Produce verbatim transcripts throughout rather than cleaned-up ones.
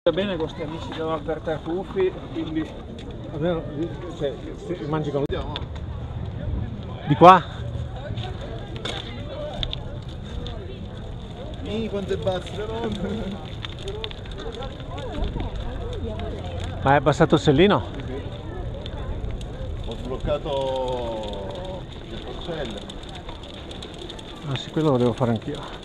Bene con questi amici che vanno per te puffi, quindi almeno cioè, se mangi con di qua. Mi quante basse Ma è abbassato il sellino? Ho sbloccato il porcello. Ah sì, quello lo devo fare anch'io.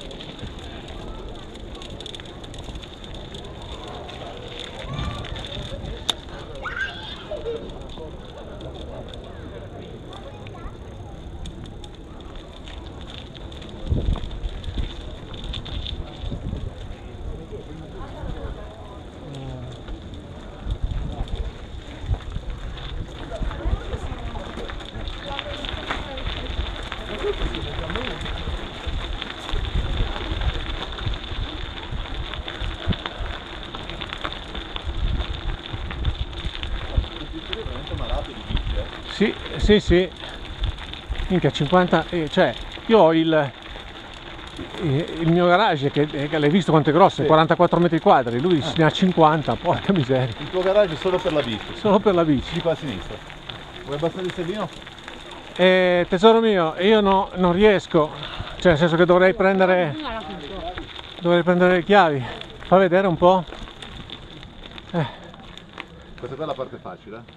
Sì, sì, sì. Minchia, cinquanta, eh, cioè, io ho il, il mio garage, che, che l'hai visto quanto è grosso, sì. quarantaquattro metri quadri, lui ah. ne ha cinquanta, porca miseria. Il tuo garage è solo per la bici? Solo per la bici. Di qua a sinistra. Vuoi abbassare il sedino? Eh, tesoro mio, io no, non riesco, cioè nel senso che dovrei prendere, dovrei prendere le chiavi. Fa vedere un po'. Eh. Questa qua è la parte facile.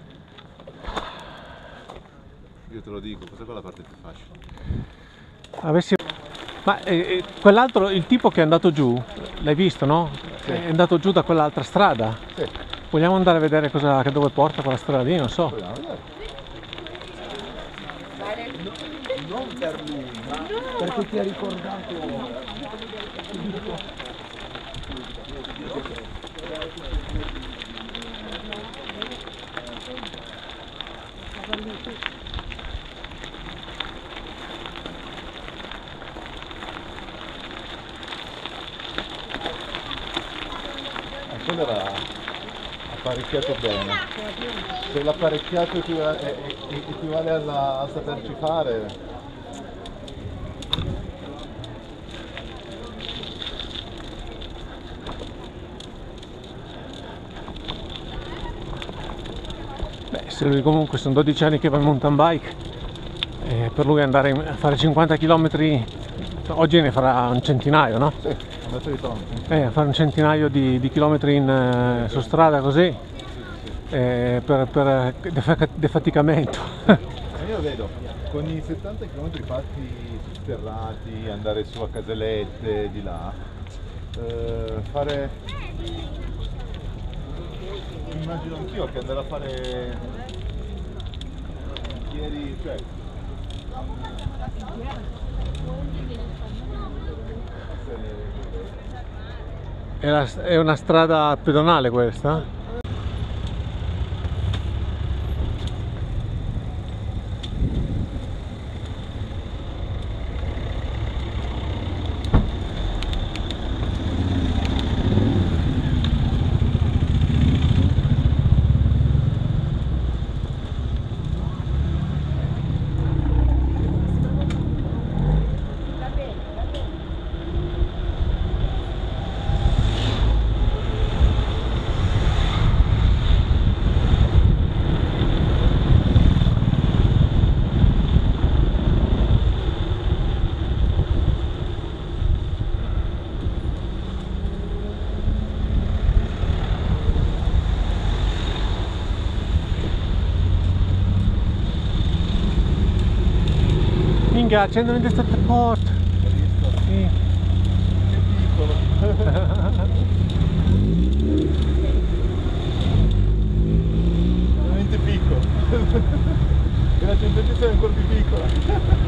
Io te lo dico, questa qua è la parte più facile. Avessi... Ma eh, quell'altro, il tipo che è andato giù, l'hai visto, no? Sì. È andato giù da quell'altra strada. Sì. Vogliamo andare a vedere cosa, che dove porta quella strada lì, non so. Non per lui, ma perché ti ha ricordato. Quello era apparecchiato bene. Se l'apparecchiato equivale, equivale alla, a saperci fare. Beh, se lui comunque sono dodici anni che va in mountain bike, eh, per lui andare a fare cinquanta chilometri, oggi ne farà un centinaio, no? Sì, andato di tono. Eh, fare un centinaio di, di chilometri in, eh, su strada così, eh, per, per defaticamento. Io vedo, con i settanta chilometri fatti sterrati, andare su a Caselette, di là, eh, fare... immagino anch'io che andare a fare ieri, cioè... È, la, è una strada pedonale questa? Minchia, accendono in destra il porto. Sì. Che piccolo. Veramente piccolo. E la centesima è ancora più piccola.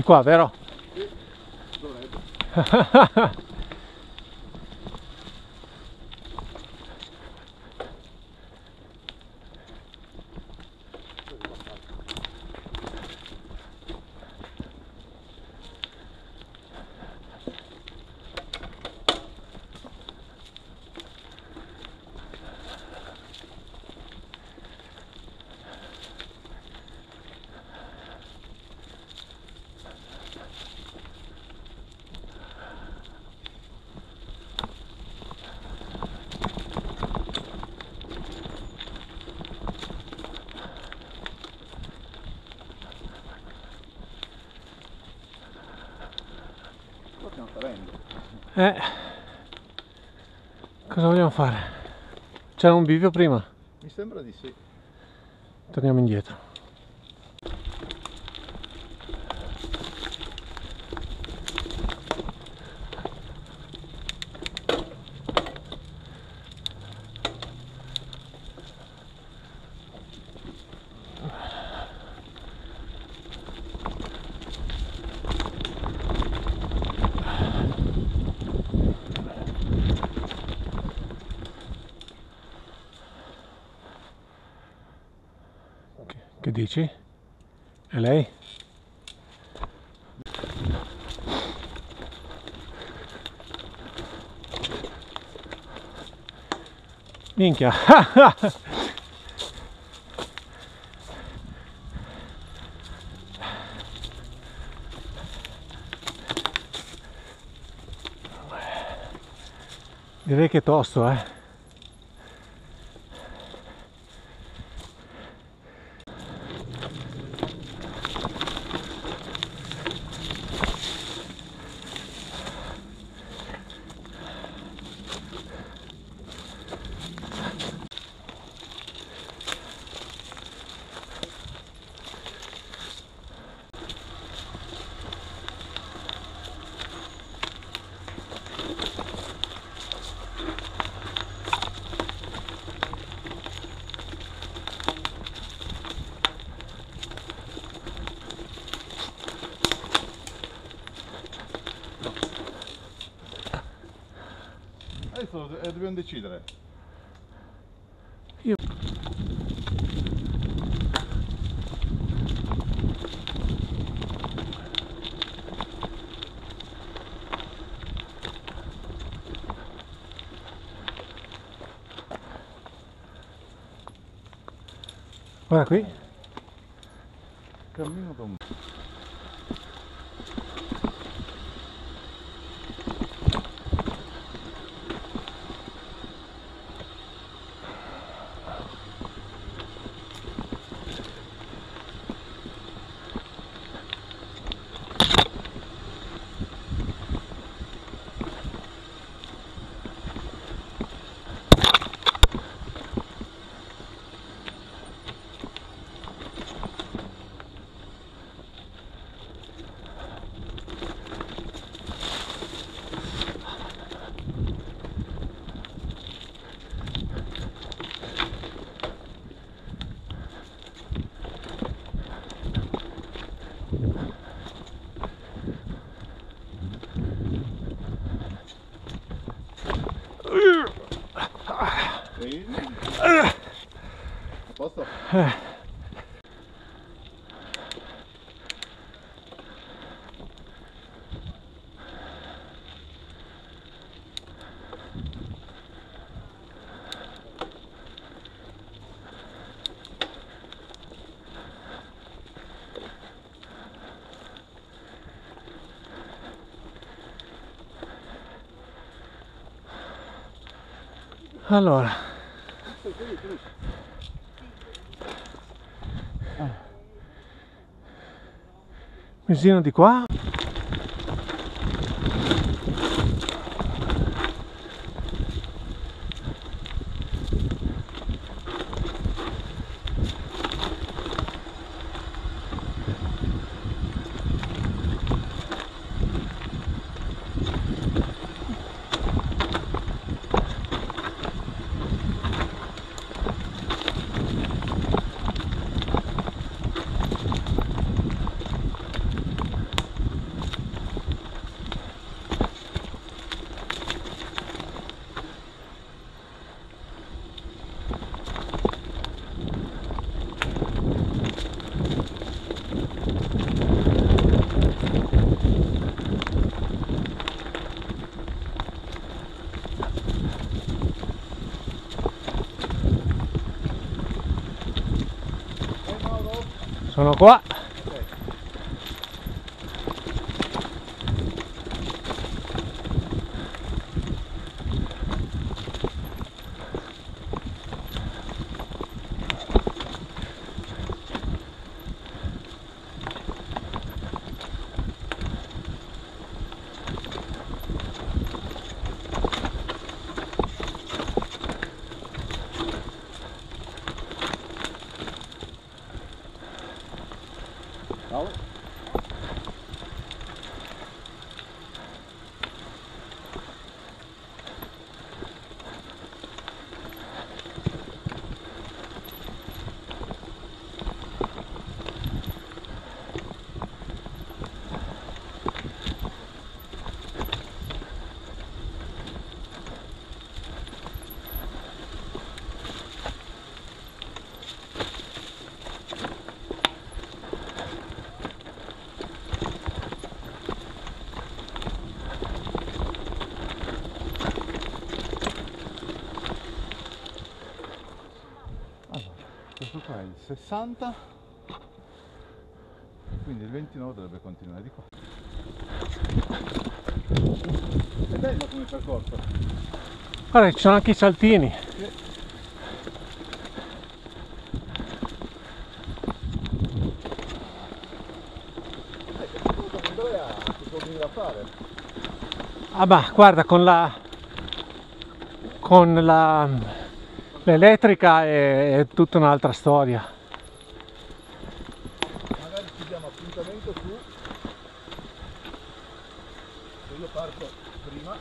qua, vero? Sì, dovrebbe. Lo stiamo facendo. Eh, cosa vogliamo fare? C'era un bivio prima, Mi sembra di sì. torniamo indietro. Che dici? E lei? Minchia! Direi che è tosto, eh? Adesso eh, dobbiamo decidere. Io... Guarda qui. Cammino da un... A posto? Eh. Allora, misino di qua. Sono qua. Ciao. Questo qua è il sessanta, quindi il ventinove dovrebbe continuare di qua. È bello come percorso. Guarda, ci sono anche i saltini. Sì. Eh, che tutto Andrea, che può venire a fare? Ah bah, guarda, con la con la l'elettrica è, è tutta un'altra storia. Magari ci diamo appuntamento su, se io parto prima.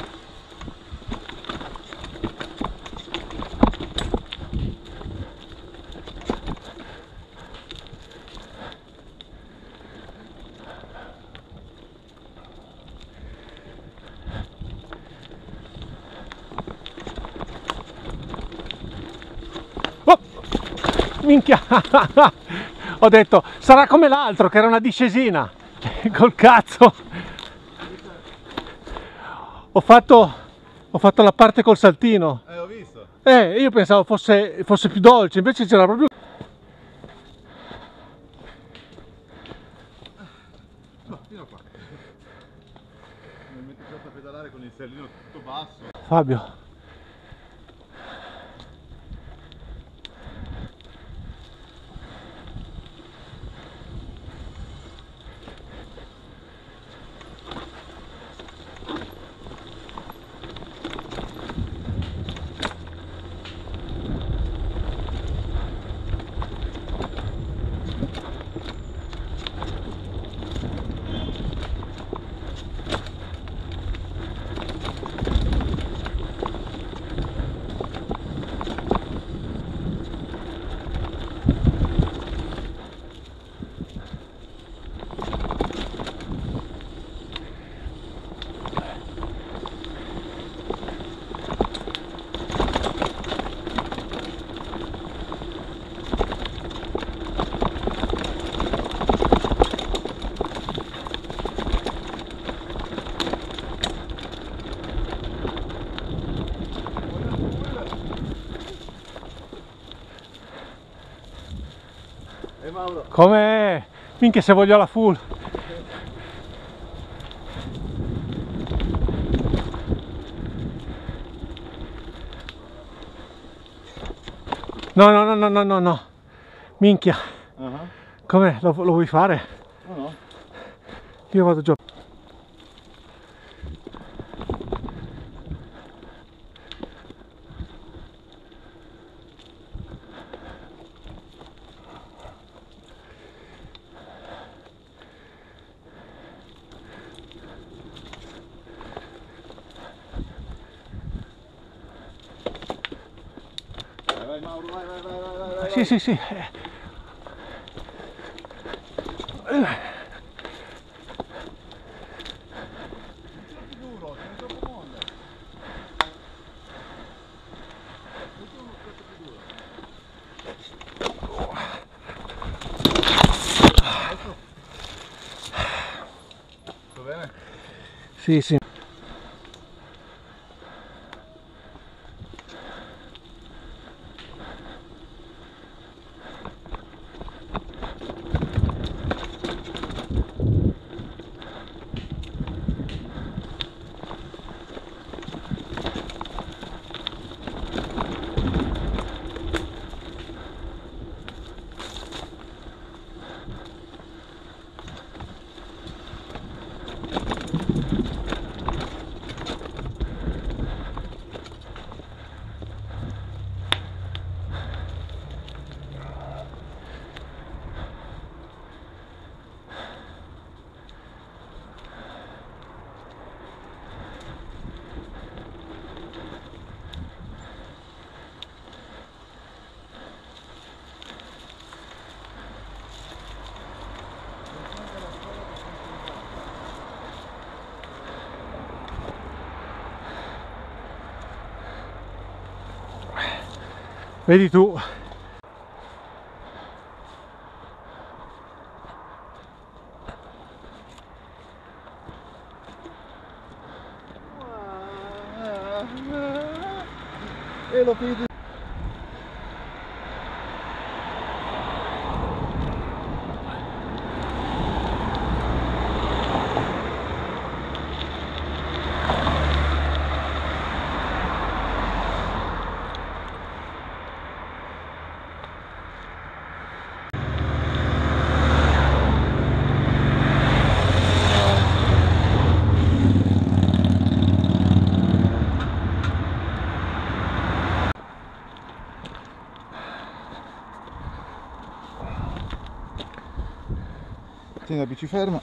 Oh, minchia! Ho detto, sarà come l'altro che era una discesina. Col cazzo! Ho fatto, ho fatto la parte col saltino. Eh, ho visto. Eh, io pensavo fosse, fosse più dolce, invece c'era proprio... No, fino a qua. Mi metti sotto a pedalare con il sellino tutto basso. Fabio. E Mauro? Come? Minchia se voglio la full. No, no, no, no, no, no, no. Minchia. Uh-huh. Come? Lo, lo vuoi fare? No, no. Io vado giù. Vai, vai Mauro, vai, vai, vai, vai, vai, vai. Sì, sì, sì. Più duro, sei troppo molle. Metti uno pezzo più duro. Adesso. Va bene? Sì, sì. Vedi tu. E lo vedi. Tieni la bici ferma.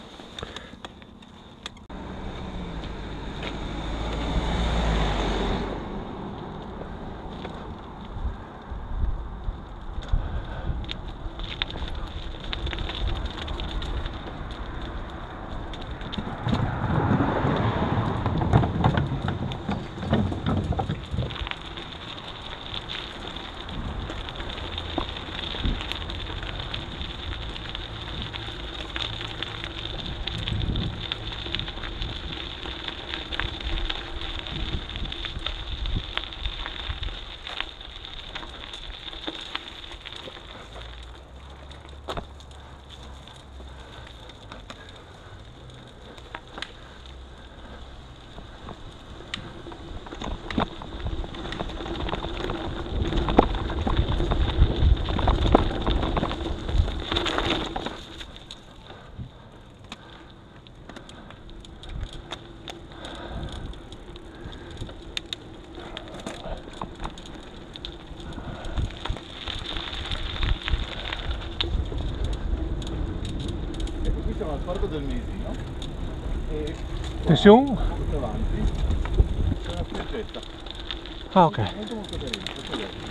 Siamo al parco del Mesino e attenzione. molto avanti c'è una spiaggetta. Ah, ok. Molto molto carina, molto bella.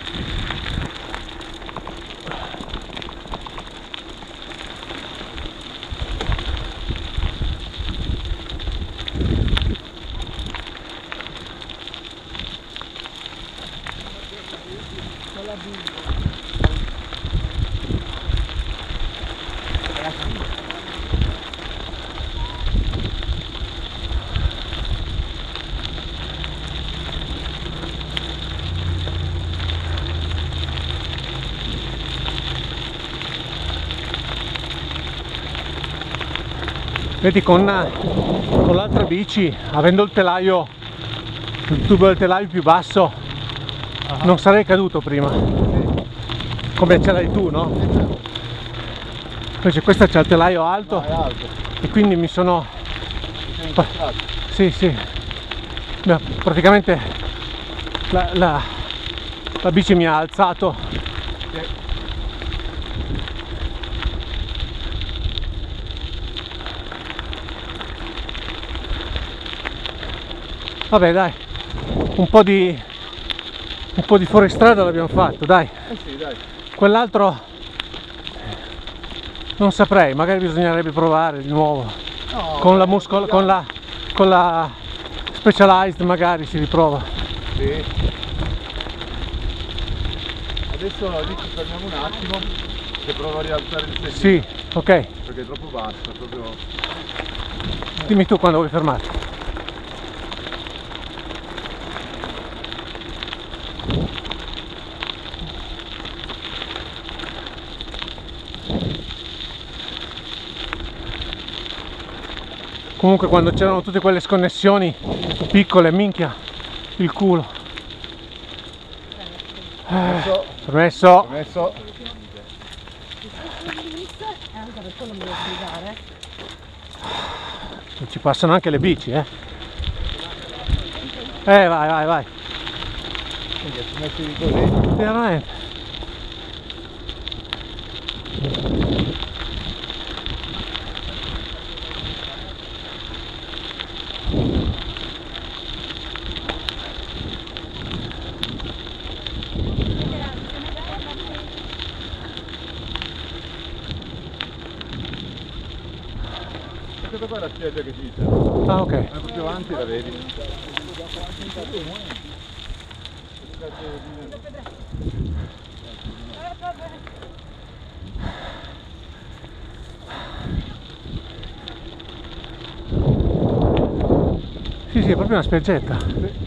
Vedi, con, con l'altra bici, avendo il telaio, il tubo del telaio più basso, uh-huh. non sarei caduto prima, come ce l'hai tu, no? Invece questa c'ha il telaio alto, no, è alto e quindi mi sono... Pa- sì, sì, praticamente la, la, la bici mi ha alzato. sì. Vabbè, dai, un po' di un po' di fuoristrada l'abbiamo fatto, dai. Eh sì, dai. Quell'altro non saprei, magari bisognerebbe provare di nuovo. No, con la muscolo, con la con la Specialized magari si riprova. Sì. Adesso lì ci fermiamo un attimo e provo a rialzare il sedile. Sì, ok. Perché è troppo basso, è proprio... Dimmi tu quando vuoi fermarti. Comunque quando c'erano tutte quelle sconnessioni piccole, minchia, il culo. Permesso. Permesso. Permesso. Anche per quello mi devo sbrigare. Ci passano anche le bici, eh. Eh, vai, vai, vai. Quindi ti metti così. Veramente. Questa qua è la spiaggia che ci dice. Ah, ok. Proprio avanti la vedi. Sì, sì, è proprio una spiaggetta.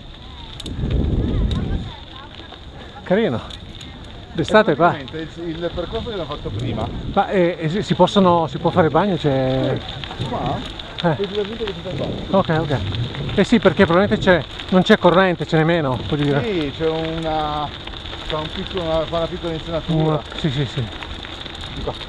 Carino. D'estate qua. Il, il percorso che abbiamo fatto prima. Ma eh, eh, si possono, si può fare bagno? C'è... Qua? Eh. Puoi divertire che ti fai bagno. Ok, ok. Eh sì, perché probabilmente c'è, non c'è corrente, ce n'è meno, voglio dire. Sì, c'è una, c'è un piccolo, una, fa una piccola insenatura. Una- sì, sì, sì. Di qua.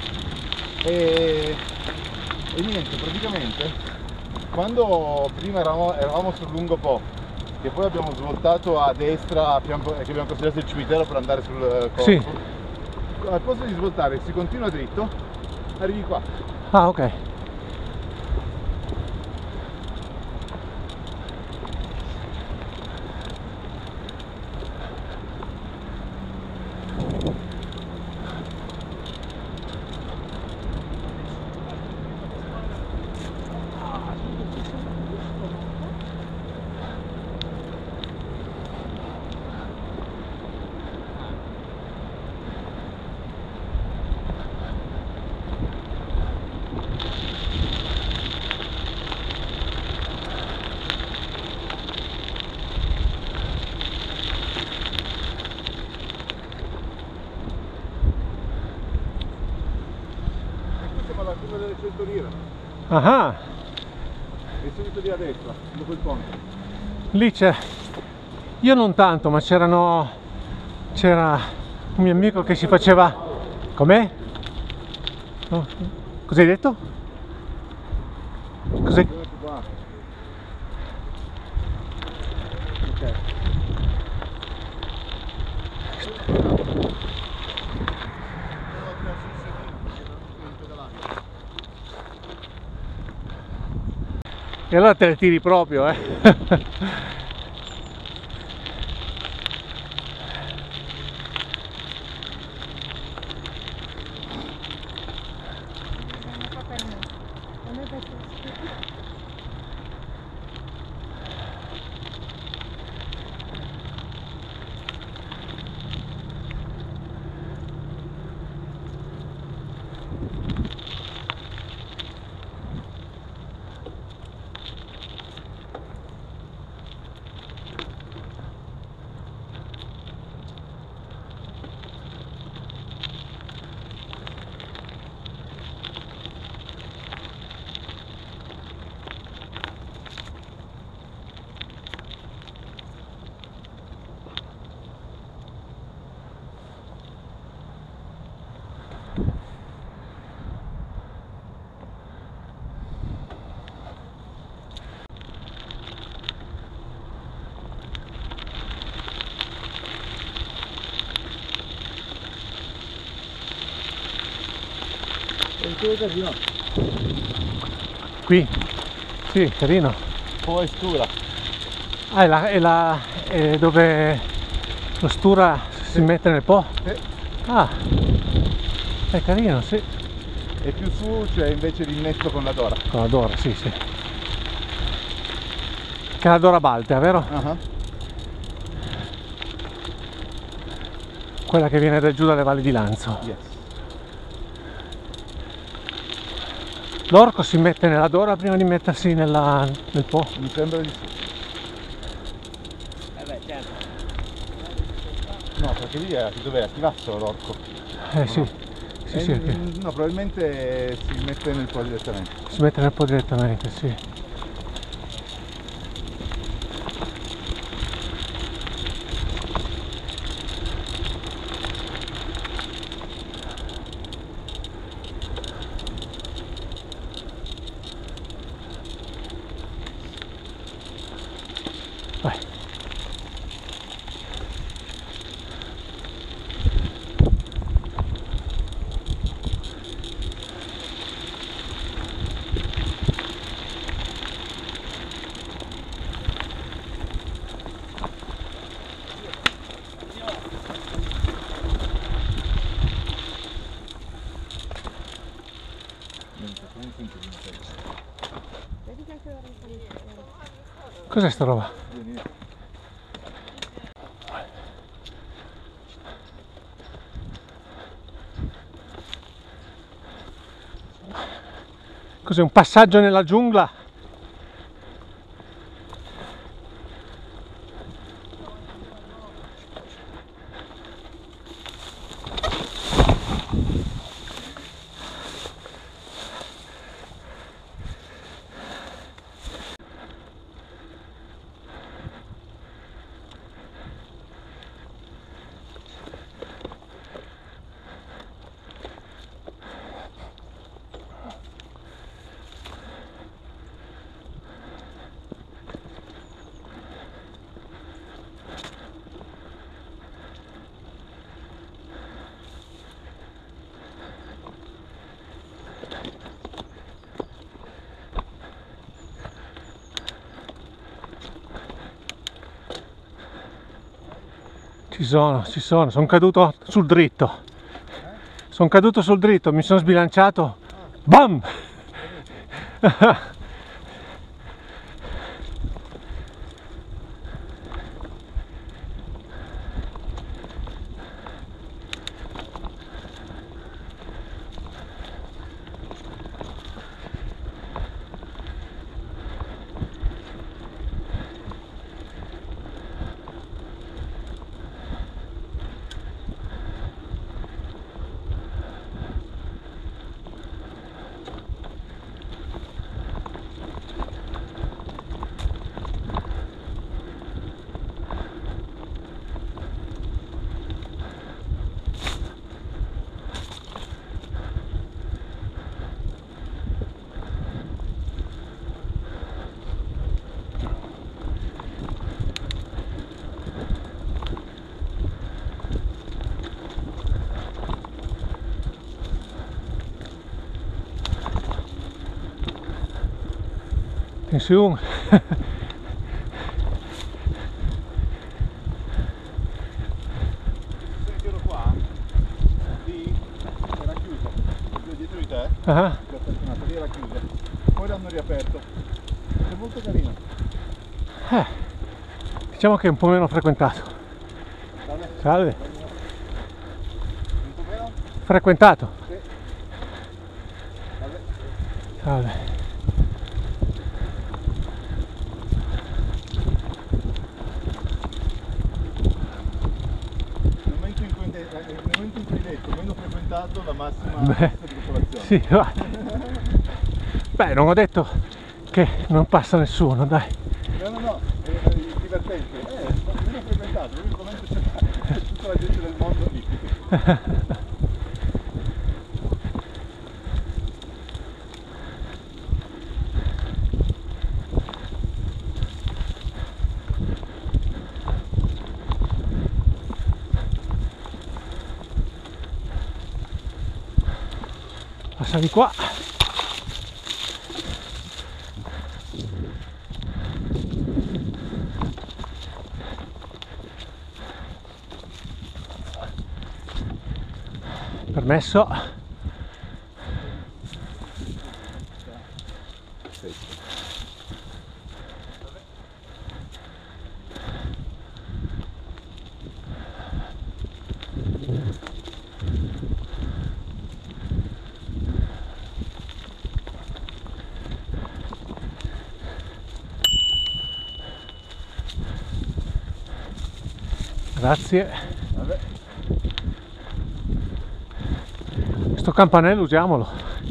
E, e niente, praticamente quando prima eravamo, eravamo sul lungo Po, che poi abbiamo svoltato a destra a fianco, che abbiamo considerato il cimitero per andare sul corpo, Sì. al posto di svoltare si continua dritto, arrivi qua. Ah, ok. La curva delle cento lire Ah, e subito lì a destra, dopo il ponte. lì c'è... Io non tanto, ma c'erano... C'era un mio amico che si faceva... Com'è? No? Cos'hai detto? Cos'è? Qua. Ok. E allora te le tiri proprio, eh? Qui? Sì, carino. Poi Stura. Ah, è, la, è, la, è dove lo Stura si mette nel Po? Sì. Ah, è carino, sì. E più su c'è invece l'innesto con la Dora. Con la Dora, sì, sì. Che è la Dora Baltea, vero? Uh-huh. Quella che viene da giù dalle valli di Lanzo. Yes. L'orco si mette nella Dora prima di mettersi nella, nel Po. Mi sembra di sì. Eh beh, certo. No, perché lì è dov'è? A Chivasso l'orco. Eh sì, sì, Eh, sì, che No, probabilmente si mette nel Po direttamente. si mette nel Po direttamente, sì. Vai. Cos'è sta roba? Vieni. cos'è, un passaggio nella giungla. Ci sono, ci sono, sono caduto sul dritto. Sono caduto sul dritto, mi sono sbilanciato. Bam! Attenzione. Sentiero qua, lì era chiuso, dietro di te, Ah, l'ho stazionato, lì era chiuso, poi l'hanno riaperto, è molto carino. eh, diciamo che è un po' meno frequentato. Salve. Salve. Un po' meno? Frequentato. Sì. Salve. Salve. Nel momento in cui, nel momento in cui hai detto meno frequentato, la massima Beh, di popolazione. sì, va. Beh, non ho detto che non passa nessuno, dai. No, no, no, è, è divertente. Eh, meno frequentato, l'unico momento c'è tutta la gente del mondo lì. Passa di qua. Permesso. Grazie. Vabbè. Questo campanello usiamolo.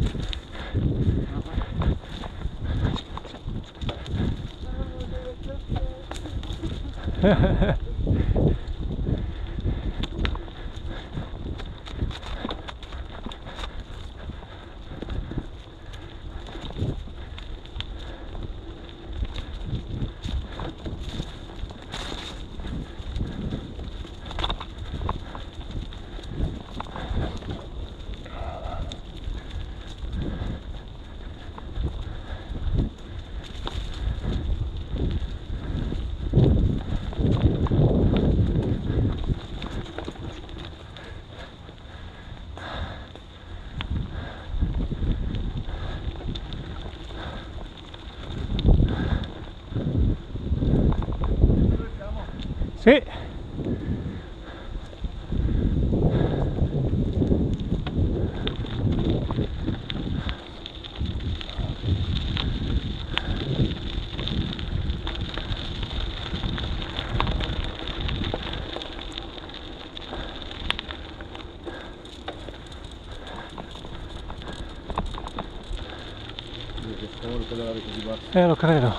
Sì. guarda. Eh, lo credo.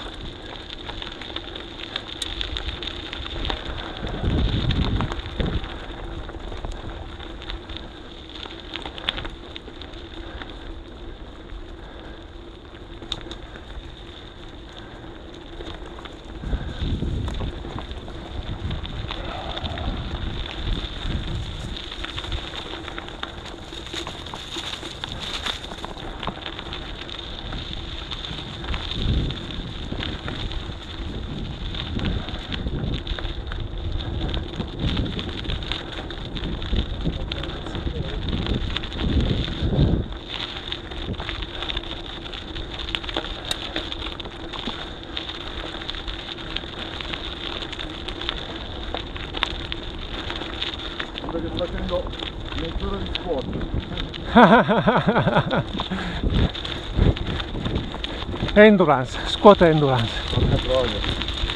Perché sto facendo mezz'ora di squat. Endurance, squat endurance. Porca troia.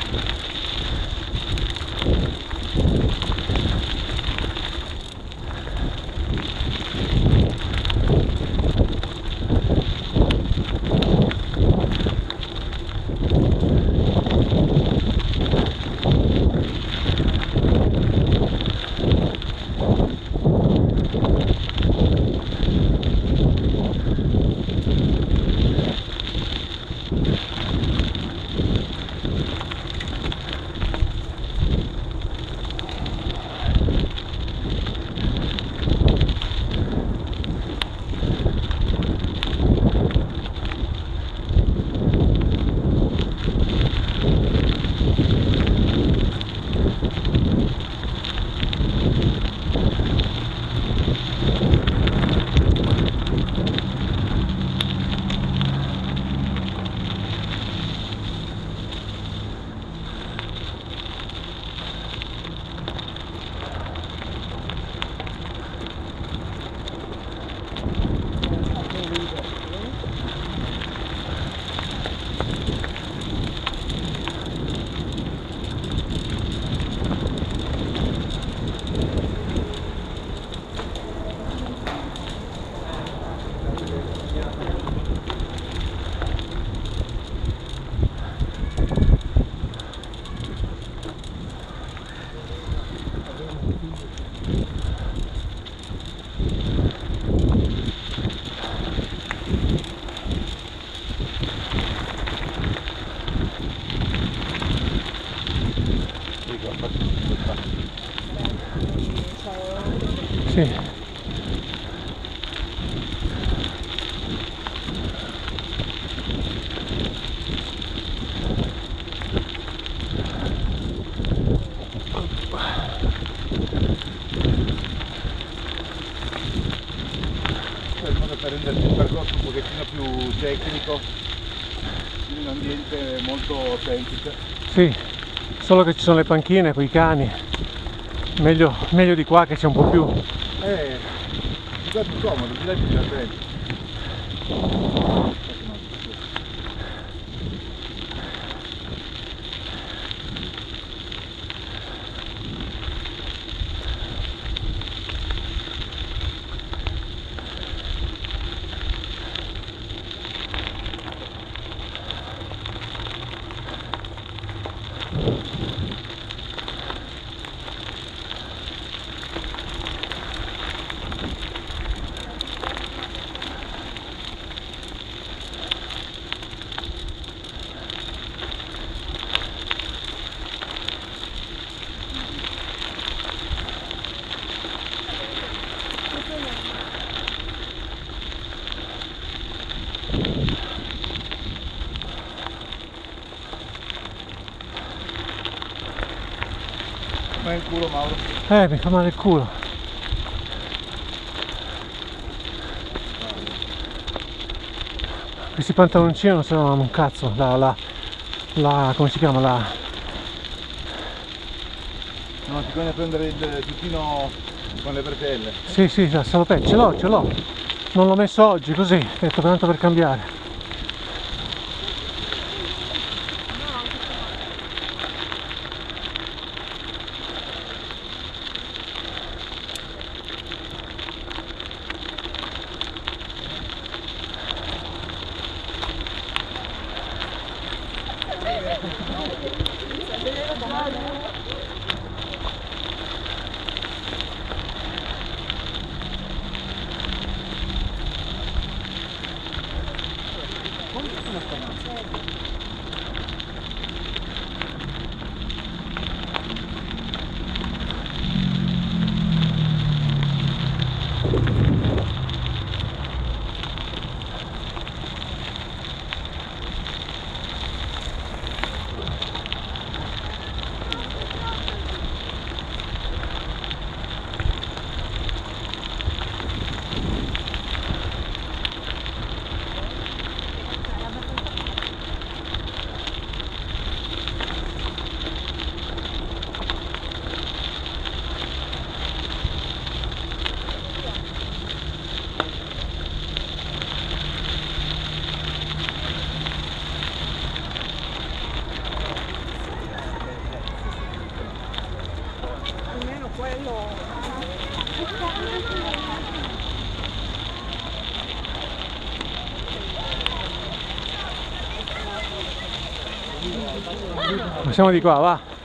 Sì. Il modo per rendersi il percorso un pochettino più tecnico in un ambiente molto semplice. Sì, solo che ci sono le panchine con i cani. Meglio, meglio di qua che c'è un po' più. Eh, di là è più comodo, di là è più divertente. Ma in culo, Mauro. Eh, mi fa male il culo. Questi pantaloncini non servono un cazzo. La, la, la, come si chiama? La... No, ti bisogna prendere il tutino con le bretelle. Sì, sì, la salopette, ce l'ho, ce l'ho. Non l'ho messo oggi, così, ho detto tanto per cambiare. Almeno quello. Ma siamo di qua, va.